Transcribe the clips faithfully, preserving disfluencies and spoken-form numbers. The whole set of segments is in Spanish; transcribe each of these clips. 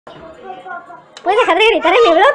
¿Puedes dejar de gritar en mi blog?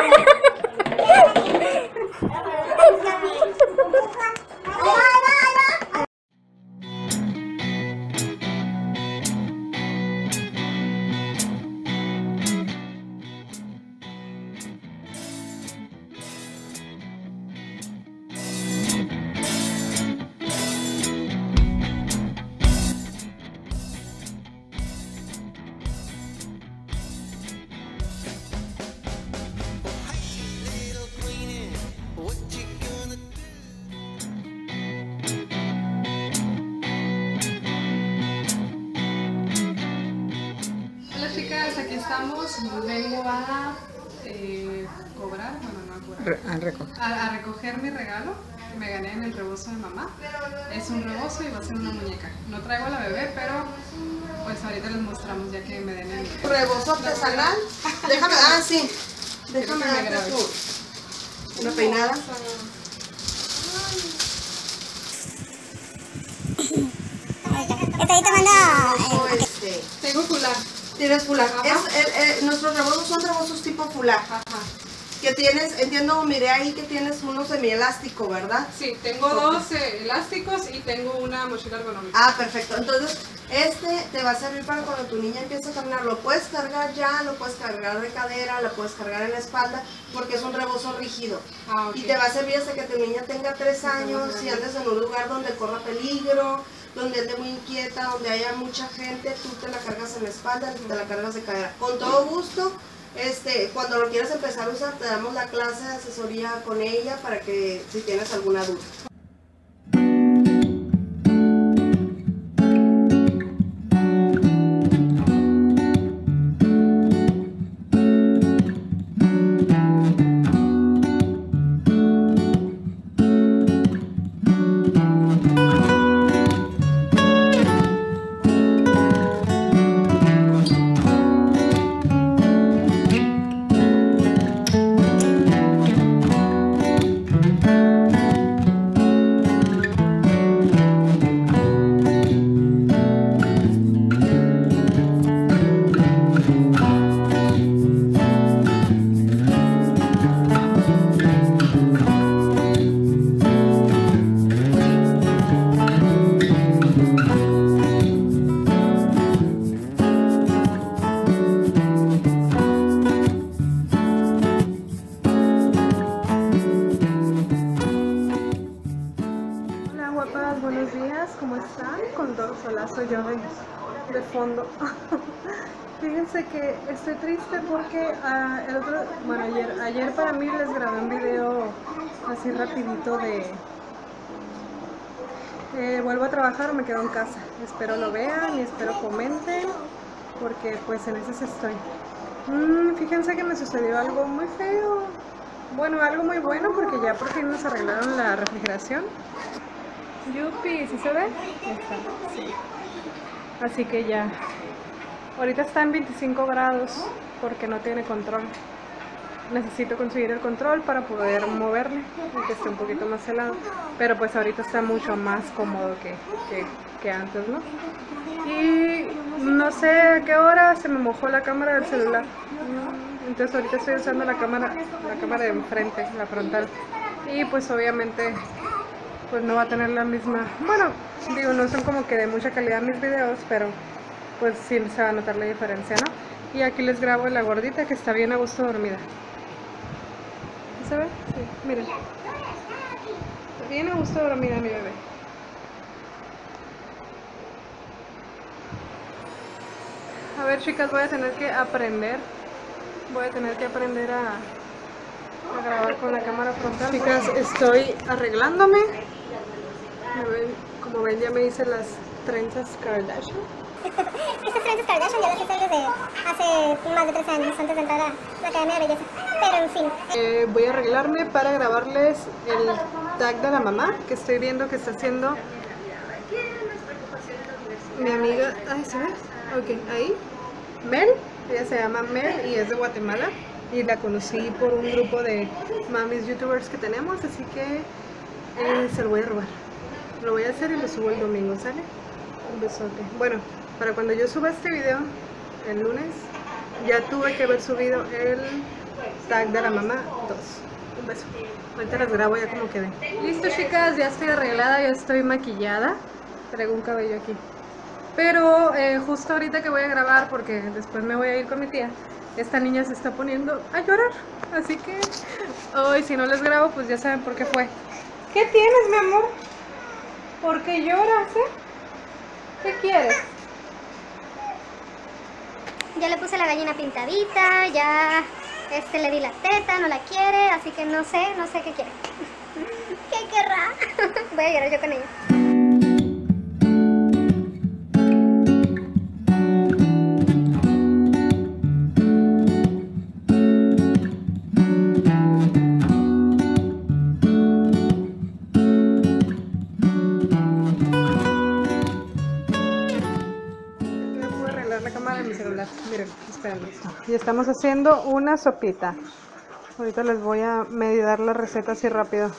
Aquí estamos, vengo a eh, cobrar, bueno no a cobrar, a recoger. A, a recoger mi regalo que me gané en el rebozo de mamá. Es un rebozo y va a ser una muñeca. No traigo a la bebé, pero pues ahorita les mostramos ya que me den el rebozo artesanal. Déjame, ah sí, déjame que me grabe. Una peinada. Estoy tomando... Eh, este. Tengo fular. Tienes fular. Es, el, el, nuestros rebozos son rebozos tipo fular. Ajá. Que tienes, entiendo, miré ahí que tienes uno semielástico, ¿verdad? Sí, tengo okay. dos eh, elásticos y tengo una mochila ergonómica. Ah, perfecto. Entonces, este te va a servir para cuando tu niña empiece a caminar. Lo puedes cargar ya, lo puedes cargar de cadera, lo puedes cargar en la espalda, porque es un rebozo rígido. Ah, okay. Y te va a servir hasta que tu niña tenga tres años, si andes en un lugar donde corra peligro, donde ande muy inquieta, donde haya mucha gente, tú te la cargas en la espalda, te la cargas de cadera. Con todo gusto, este, cuando lo quieras empezar a usar, te damos la clase de asesoría con ella para que si tienes alguna duda. Buenos días, ¿cómo están? Con todo solazo yo de, de fondo. Fíjense que estoy triste porque uh, el otro, bueno, ayer, ayer para mí les grabé un video así rapidito de eh, vuelvo a trabajar o me quedo en casa. Espero lo vean y espero comenten porque pues en esas estoy. Mm, fíjense que me sucedió algo muy feo. Bueno, algo muy bueno porque ya por fin nos arreglaron la refrigeración. Yupi, ¿sí se ve? Está, sí. Así que ya. Ahorita está en veinticinco grados porque no tiene control. Necesito conseguir el control para poder moverle y que esté un poquito más helado. Pero pues ahorita está mucho más cómodo que, que, que antes, ¿no? Y no sé a qué hora se me mojó la cámara del celular. Entonces ahorita estoy usando la cámara, la cámara de enfrente, la frontal. Y pues obviamente pues no va a tener la misma, bueno, digo, no son como que de mucha calidad mis videos, pero pues sí se va a notar la diferencia, ¿no? Y aquí les grabo la gordita que está bien a gusto dormida. ¿Se ve? Sí, miren. Está bien a gusto dormida mi bebé. A ver, chicas, voy a tener que aprender, voy a tener que aprender a, a grabar con la cámara frontal. Chicas, estoy arreglándome. Como ven, ya me hice las trenzas Kardashian. Estas trenzas Kardashian ya las hice desde hace más de tres años, antes de entrar a la Academia de Belleza. Pero en fin. Eh, voy a arreglarme para grabarles el tag de la mamá, que estoy viendo que está haciendo mi amiga. Ay, ¿se ve? Ok, ahí. Mel, ella se llama Mel y es de Guatemala. Y la conocí por un grupo de mamis youtubers que tenemos, así que eh, se lo voy a robar. Lo voy a hacer y lo subo el domingo, ¿sale? Un besote. Bueno, para cuando yo suba este video, el lunes, Ya tuve que haber subido el tag de la mamá dos. Un beso. Ahorita las grabo ya como quedé. Listo, chicas, ya estoy arreglada, ya estoy maquillada. Traigo un cabello aquí. Pero eh, justo ahorita que voy a grabar, porque después me voy a ir con mi tía, esta niña se está poniendo a llorar. Así que hoy si no les grabo, pues ya saben por qué fue. ¿Qué tienes, mi amor? ¿Por qué lloras, eh? ¿Qué quieres? Ya le puse la gallina pintadita, ya este le di la teta, no la quiere, así que no sé, no sé qué quiere. ¿Qué querrá? Voy a llorar yo con ella. Miren, espérenme. Y estamos haciendo una sopita. Ahorita les voy a medio dar la receta así rápido.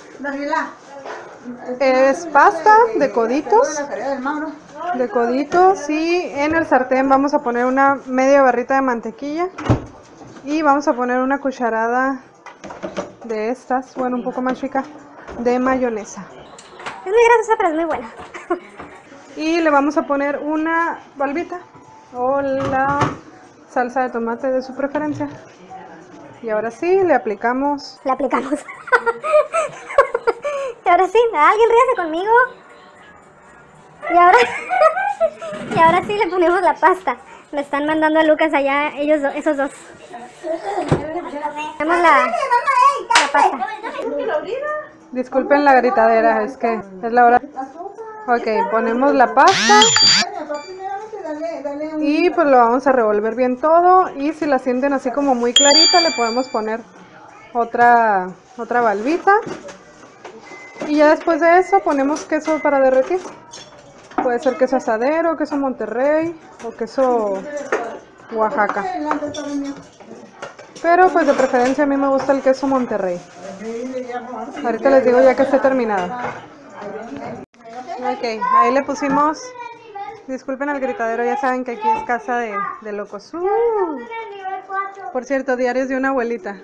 Es pasta de coditos. De coditos y en el sartén vamos a poner una media barrita de mantequilla. Y vamos a poner una cucharada de estas, bueno, un poco más chica, de mayonesa. Es muy grasosa, pero es muy buena. Y le vamos a poner una valvita o la salsa de tomate de su preferencia. Y ahora sí, le aplicamos. Le aplicamos. Y ahora sí, alguien ríase conmigo. Y ahora, y ahora sí le ponemos la pasta. Le están mandando a Lucas allá, ellos, esos dos. Tenemos la, la pasta. Disculpen la gritadera, es que es la hora. Ok, ponemos la pasta. Y pues lo vamos a revolver bien todo. Y si la sienten así como muy clarita, le podemos poner otra, otra valvita. Y ya después de eso ponemos queso para derretir. Puede ser queso asadero, queso Monterrey o queso Oaxaca. Pero pues de preferencia a mí me gusta el queso Monterrey. Ahorita les digo ya que esté terminado. Ok, ahí le pusimos. Disculpen el gritadero, ya saben que aquí es casa de, de locos. Uh. Por cierto, diarios de una abuelita.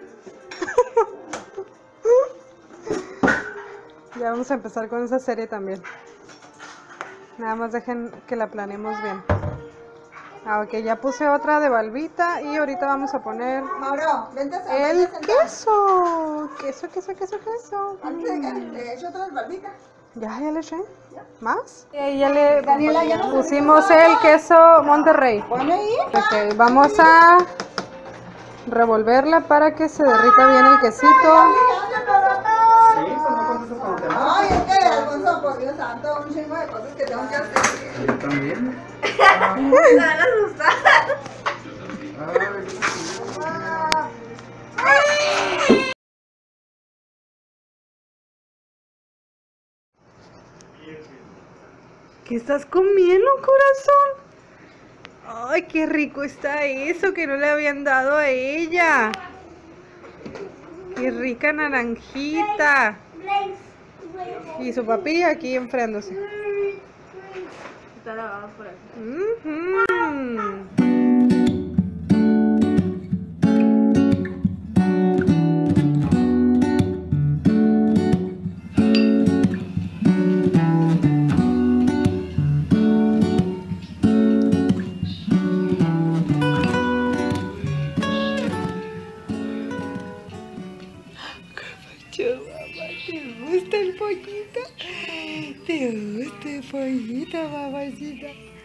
Ya vamos a empezar con esa serie también. Nada más dejen que la planeemos bien. Ah, ok, ya puse otra de valvita y ahorita vamos a poner Mauro, vente a el queso. Queso, queso, queso, queso. Mm. ¿Le echo otra valvita? Ya, ya le eché. ¿Más? Y ya le pusimos el queso Monterrey. Pone ahí. Ok, vamos a revolverla para que se derrita bien el quesito. Ay, es que Alfonso, por Dios santo, un chingo de cosas que tengo que hacer. Yo también. Me van a asustar. ¿Qué estás comiendo, corazón? Ay, qué rico está eso que no le habían dado a ella. Qué rica naranjita. Y su papi aquí enfriándose. Está lavado por aquí. Uh-huh. ¿Te gusta el pollito? ¿Te gusta el pollito, mamacita?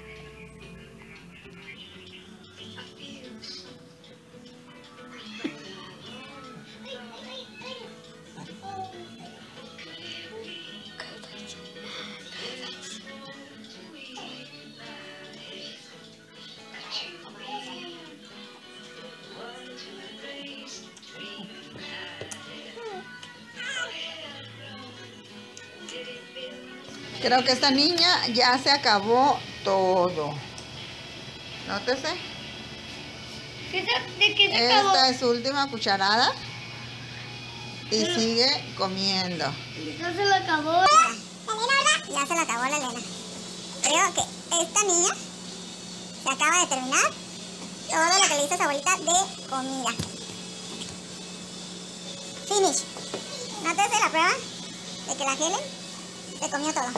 Creo que esta niña ya se acabó todo. Nótese. ¿De qué se acabó? Esta es su última cucharada. Y sigue comiendo. Ya se lo acabó. ¿La Elena, verdad? Ya se lo acabó la Elena. Creo que esta niña se acaba de terminar todo lo que le hizo su abuelita de comida. Finish. ¿No te hace la prueba de que la Helen se comió todo?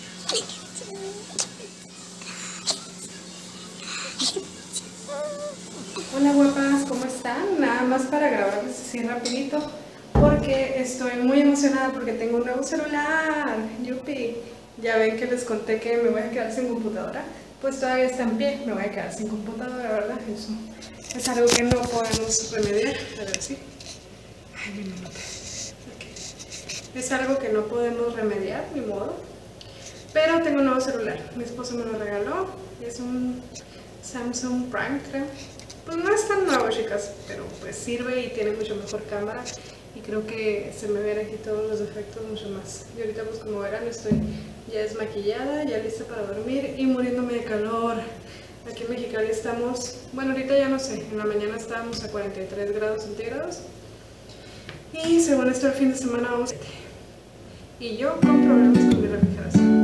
Hola guapas, ¿cómo están? Nada más para grabarles así rapidito porque estoy muy emocionada porque tengo un nuevo celular. ¡Yupi! Ya ven que les conté que me voy a quedar sin computadora, pues todavía está en pie, me voy a quedar sin computadora, ¿verdad? Eso es algo que no podemos remediar. A ver si. Ay, mi mamá. Okay. Es algo que no podemos remediar, ni modo. Pero tengo un nuevo celular, mi esposo me lo regaló, es un Samsung Prime, creo. Pues no es tan nuevo, chicas, pero pues sirve y tiene mucho mejor cámara y creo que se me ven aquí todos los efectos mucho más. Y ahorita pues como verán estoy ya desmaquillada, ya lista para dormir y muriéndome de calor. Aquí en Mexicali estamos, bueno ahorita ya no sé, en la mañana estábamos a cuarenta y tres grados centígrados y según esto el fin de semana vamos a... Y yo con problemas con mi refrigeración.